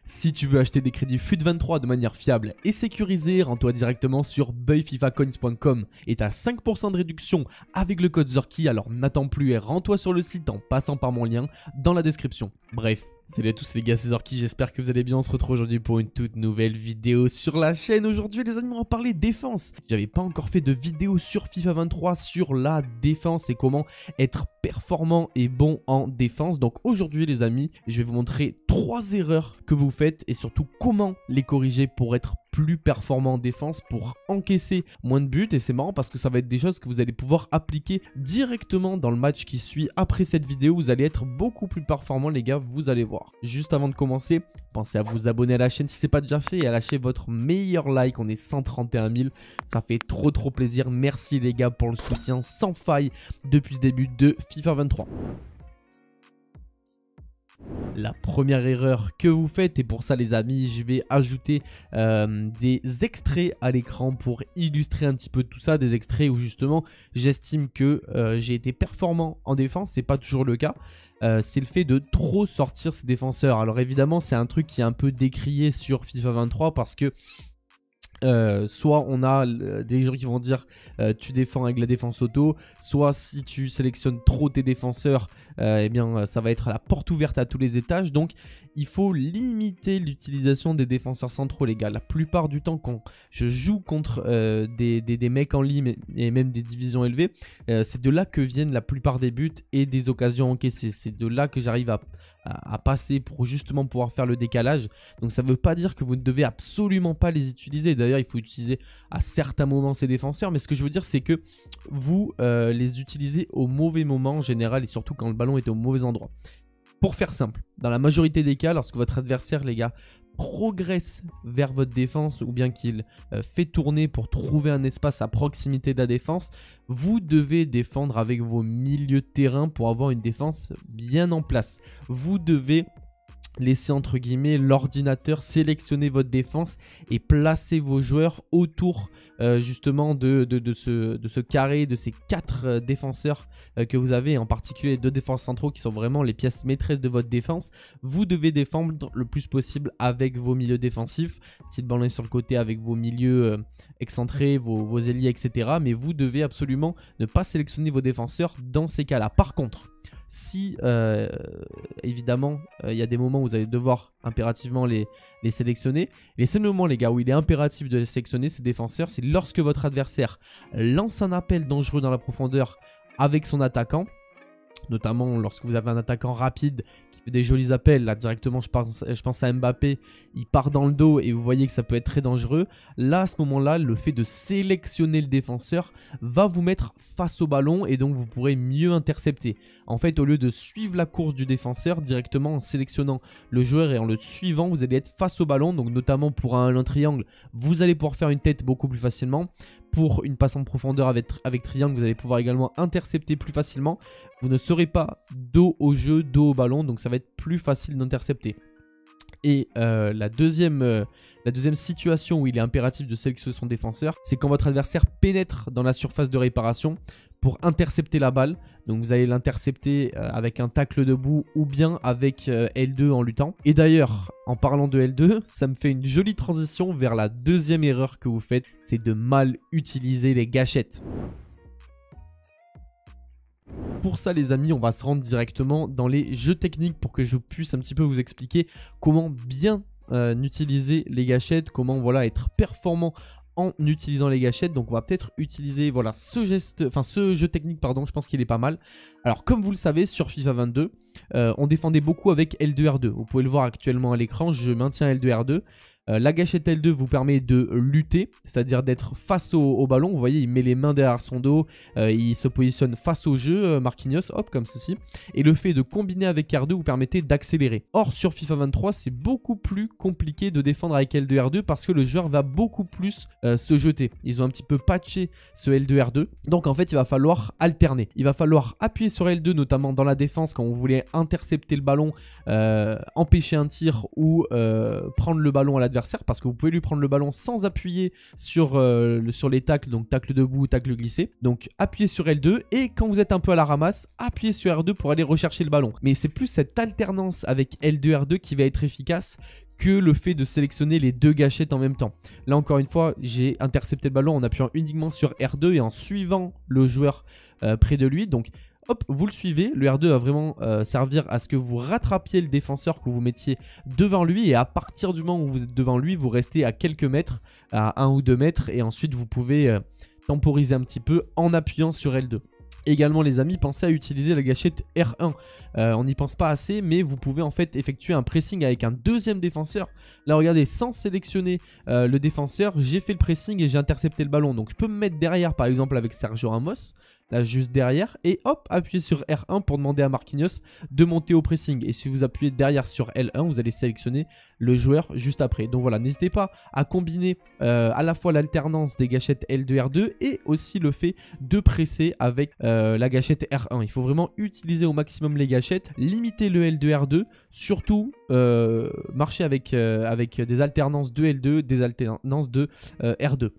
Si tu veux acheter des crédits FUT23 de manière fiable et sécurisée, rends-toi directement sur buyfifacoins.com et t'as 5% de réduction avec le code ZORKI, alors n'attends plus et rends-toi sur le site en passant par mon lien dans la description. Bref, salut à tous les gars, c'est ZORKI, j'espère que vous allez bien, on se retrouve aujourd'hui pour une toute nouvelle vidéo sur la chaîne. Aujourd'hui les amis, on va parler défense. J'avais pas encore fait de vidéo sur FIFA 23 sur la défense et comment être performant et bon en défense. Donc aujourd'hui les amis, je vais vous montrer 3 erreurs que vous faites et surtout comment les corriger pour être plus performant en défense, pour encaisser moins de buts. Et c'est marrant parce que ça va être des choses que vous allez pouvoir appliquer directement dans le match qui suit après cette vidéo. Vous allez être beaucoup plus performant les gars, vous allez voir. Juste avant de commencer, pensez à vous abonner à la chaîne si ce n'est pas déjà fait et à lâcher votre meilleur like. On est 131 000, ça fait trop plaisir. Merci les gars pour le soutien sans faille depuis le début de FIFA 23. La première erreur que vous faites, et pour ça les amis je vais ajouter des extraits à l'écran pour illustrer un petit peu tout ça, des extraits où justement j'estime que j'ai été performant en défense, c'est pas toujours le cas. C'est le fait de trop sortir ses défenseurs. Alors évidemment c'est un truc qui est un peu décrié sur FIFA 23 parce que soit on a des gens qui vont dire tu défends avec la défense auto, soit si tu sélectionnes trop tes défenseurs eh bien ça va être la porte ouverte à tous les étages. Donc il faut limiter l'utilisation des défenseurs centraux les gars. La plupart du temps quand je joue contre des mecs en ligne et même des divisions élevées, c'est de là que viennent la plupart des buts et des occasions encaissées. C'est de là que j'arrive à passer pour justement pouvoir faire le décalage. Donc ça ne veut pas dire que vous ne devez absolument pas les utiliser. D'ailleurs il faut utiliser à certains moments ces défenseurs, mais ce que je veux dire c'est que vous les utilisez au mauvais moment en général et surtout quand le ballon est au mauvais endroit. Pour faire simple, dans la majorité des cas, lorsque votre adversaire les gars progresse vers votre défense ou bien qu'il fait tourner pour trouver un espace à proximité de la défense, vous devez défendre avec vos milieux de terrain pour avoir une défense bien en place. Vous devez laisser entre guillemets l'ordinateur sélectionner votre défense et placer vos joueurs autour justement de ce carré, de ces 4 défenseurs que vous avez, en particulier les 2 défenseurs centraux qui sont vraiment les pièces maîtresses de votre défense. Vous devez défendre le plus possible avec vos milieux défensifs, si le ballon est sur le côté avec vos milieux excentrés, vos ailiers etc. Mais vous devez absolument ne pas sélectionner vos défenseurs dans ces cas-là. Par contre, si évidemment il y a des moments où vous allez devoir impérativement les sélectionner, les seuls moments les gars où il est impératif de les sélectionner ces défenseurs, c'est lorsque votre adversaire lance un appel dangereux dans la profondeur avec son attaquant, notamment lorsque vous avez un attaquant rapide qui fait des jolis appels. Là directement je pense à Mbappé, il part dans le dos et vous voyez que ça peut être très dangereux. Là à ce moment là, le fait de sélectionner le défenseur va vous mettre face au ballon et donc vous pourrez mieux intercepter. En fait au lieu de suivre la course du défenseur, directement en sélectionnant le joueur et en le suivant, vous allez être face au ballon. Donc notamment pour un triangle, vous allez pouvoir faire une tête beaucoup plus facilement. Pour une passe en profondeur avec triangle, vous allez pouvoir également intercepter plus facilement. Vous ne serez pas dos au jeu, dos au ballon, donc ça va être plus facile d'intercepter. Et la deuxième situation où il est impératif de sélectionner son défenseur, c'est quand votre adversaire pénètre dans la surface de réparation pour intercepter la balle. Donc vous allez l'intercepter avec un tacle debout ou bien avec L2 en luttant. Et d'ailleurs, en parlant de L2, ça me fait une jolie transition vers la deuxième erreur que vous faites, c'est de mal utiliser les gâchettes. Pour ça les amis, on va se rendre directement dans les jeux techniques pour que je puisse un petit peu vous expliquer comment bien utiliser les gâchettes, comment voilà être performant en utilisant les gâchettes. Donc on va peut-être utiliser voilà ce jeu technique pardon, je pense qu'il est pas mal. Alors comme vous le savez sur FIFA 22, on défendait beaucoup avec L2R2. Vous pouvez le voir actuellement à l'écran, je maintiens L2R2. La gâchette L2 vous permet de lutter, c'est-à-dire d'être face au ballon. Vous voyez, il met les mains derrière son dos, il se positionne face au jeu, Marquinhos, hop, comme ceci. Et le fait de combiner avec R2 vous permettait d'accélérer. Or, sur FIFA 23, c'est beaucoup plus compliqué de défendre avec L2R2 parce que le joueur va beaucoup plus se jeter. Ils ont un petit peu patché ce L2R2. Donc, en fait, il va falloir alterner. Il va falloir appuyer sur L2, notamment dans la défense, quand vous voulez intercepter le ballon, empêcher un tir ou prendre le ballon à l'adversaire, parce que vous pouvez lui prendre le ballon sans appuyer sur les tacles, donc tacle debout, tacle glissé. Donc appuyez sur L2 et quand vous êtes un peu à la ramasse, appuyez sur R2 pour aller rechercher le ballon. Mais c'est plus cette alternance avec L2 R2 qui va être efficace que le fait de sélectionner les deux gâchettes en même temps. Là encore une fois, j'ai intercepté le ballon en appuyant uniquement sur R2 et en suivant le joueur près de lui. Donc hop, vous le suivez, le R2 va vraiment servir à ce que vous rattrapiez le défenseur, que vous mettiez devant lui, et à partir du moment où vous êtes devant lui, vous restez à quelques mètres, à 1 ou 2 mètres, et ensuite vous pouvez temporiser un petit peu en appuyant sur L2. Également les amis, pensez à utiliser la gâchette R1, on n'y pense pas assez, mais vous pouvez en fait effectuer un pressing avec un deuxième défenseur. Là regardez, sans sélectionner le défenseur, j'ai fait le pressing et j'ai intercepté le ballon. Donc je peux me mettre derrière par exemple avec Sergio Ramos, là juste derrière, et hop, appuyez sur R1 pour demander à Marquinhos de monter au pressing. Et si vous appuyez derrière sur L1, vous allez sélectionner le joueur juste après. Donc voilà, n'hésitez pas à combiner à la fois l'alternance des gâchettes L2, R2 et aussi le fait de presser avec la gâchette R1. Il faut vraiment utiliser au maximum les gâchettes, limiter le L2, R2, surtout marcher avec des alternances de L2, des alternances de R2.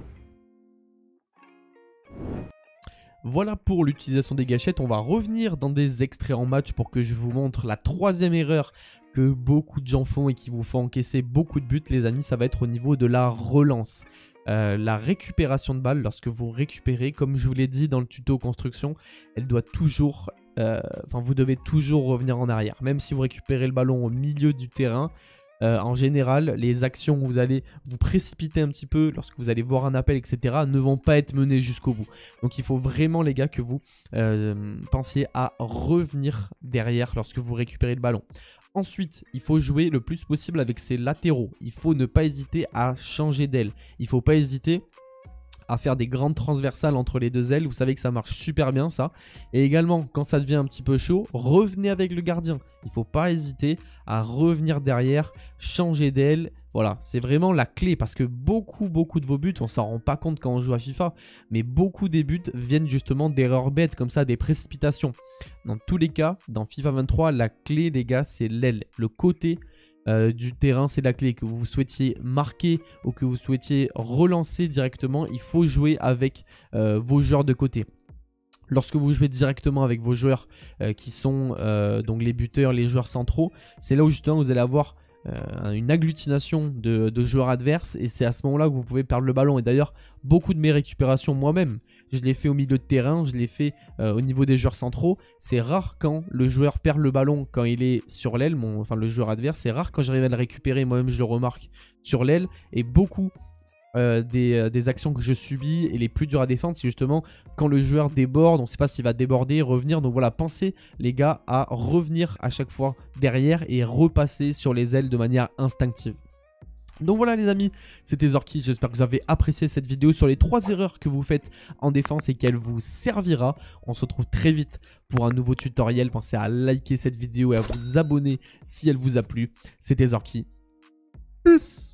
Voilà pour l'utilisation des gâchettes. On va revenir dans des extraits en match pour que je vous montre la troisième erreur que beaucoup de gens font et qui vous font encaisser beaucoup de buts, les amis. Ça va être au niveau de la relance. La récupération de balle, lorsque vous récupérez, comme je vous l'ai dit dans le tuto construction, elle doit toujours... vous devez toujours revenir en arrière. Même si vous récupérez le ballon au milieu du terrain, en général, les actions où vous allez vous précipiter un petit peu lorsque vous allez voir un appel, etc. ne vont pas être menées jusqu'au bout. Donc il faut vraiment les gars que vous pensiez à revenir derrière lorsque vous récupérez le ballon. Ensuite, il faut jouer le plus possible avec ses latéraux. Il faut ne pas hésiter à changer d'aile. Il ne faut pas hésiter à faire des grandes transversales entre les deux ailes. Vous savez que ça marche super bien ça. Et également, quand ça devient un petit peu chaud, revenez avec le gardien. Il ne faut pas hésiter à revenir derrière, changer d'aile. Voilà, c'est vraiment la clé parce que beaucoup de vos buts, on s'en rend pas compte quand on joue à FIFA, mais beaucoup des buts viennent justement d'erreurs bêtes comme ça, des précipitations. Dans tous les cas, dans FIFA 23, la clé les gars, c'est l'aile, le côté du terrain, c'est la clé. Que vous souhaitiez marquer ou que vous souhaitiez relancer directement, il faut jouer avec vos joueurs de côté. Lorsque vous jouez directement avec vos joueurs qui sont donc les buteurs, les joueurs centraux, c'est là où justement vous allez avoir une agglutination de joueurs adverses et c'est à ce moment-là que vous pouvez perdre le ballon. Et d'ailleurs, beaucoup de mes récupérations moi-même, je l'ai fait au milieu de terrain, je l'ai fait au niveau des joueurs centraux. C'est rare quand le joueur perd le ballon quand il est sur l'aile, le joueur adverse. C'est rare quand j'arrive à le récupérer, moi-même je le remarque sur l'aile. Et beaucoup des actions que je subis et les plus dures à défendre, c'est justement quand le joueur déborde, on ne sait pas s'il va déborder, revenir. Donc voilà, pensez les gars à revenir à chaque fois derrière et repasser sur les ailes de manière instinctive. Donc voilà les amis, c'était Zorky, j'espère que vous avez apprécié cette vidéo sur les 3 erreurs que vous faites en défense et qu'elle vous servira. On se retrouve très vite pour un nouveau tutoriel, pensez à liker cette vidéo et à vous abonner si elle vous a plu. C'était Zorky, peace.